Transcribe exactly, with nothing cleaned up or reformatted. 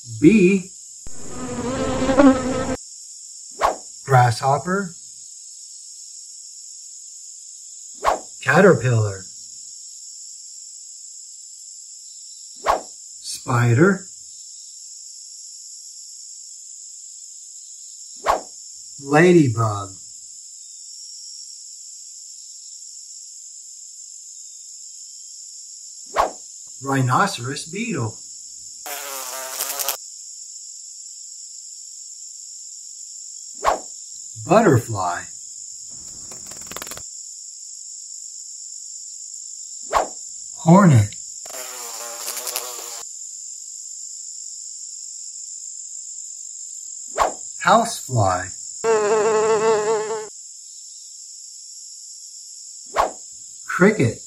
bee, grasshopper, caterpillar, spider, ladybug, rhinoceros beetle, butterfly, hornet, housefly, cricket,